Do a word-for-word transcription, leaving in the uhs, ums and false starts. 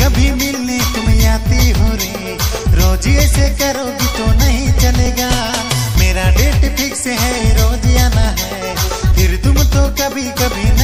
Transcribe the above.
कभी मिलने तुम आती हो रे, रोज ऐसे करोगी तो नहीं चलेगा। मेरा डेट फिक्स है, रोज आना है, फिर तुम तो कभी कभी